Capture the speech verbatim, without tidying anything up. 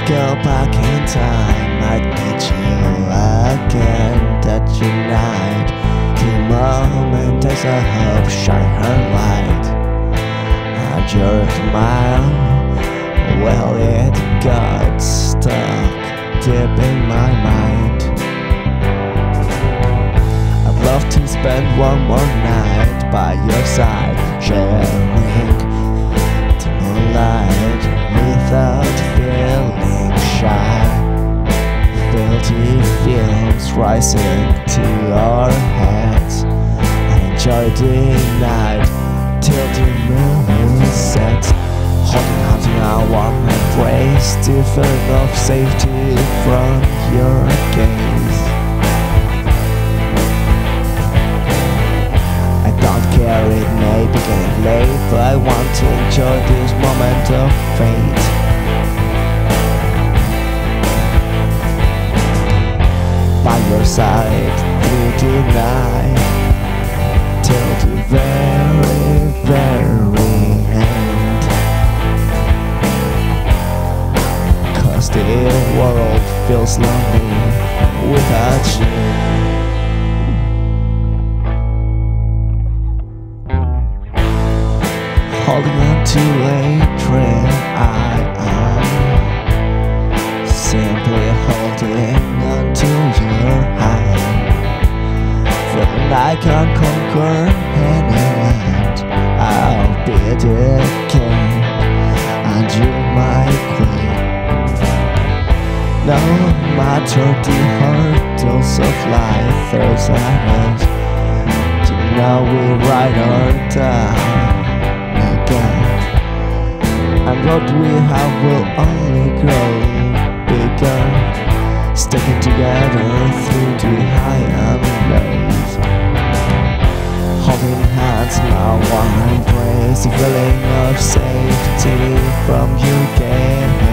go back in time, I'd meet you again that night. The moment as I hope shine her light, and your smile, well, it got stuck deep in my mind. I'd love to spend one more night by your side, sharing the moonlight without feeling shy. Filthy fumes rising to our heads. I enjoy the night till the moon sets, holding on to our warm embrace, the feeling of safety from your gaze. I don't care, it may be getting late, but I want to enjoy this moment of fate. By your side through the night, till the very, very end. Cause the world feels lonely without you. Holding on to a dream, I am simply holding on to your hand. Feeling I can conquer any land. I'll be the king, and you're my queen. No matter the hurdles of life, there's a way to know we ride or die. And what we have will only grow bigger, sticking together through the high and lows. Holding hands now, one embrace, the feeling of safety from you gave.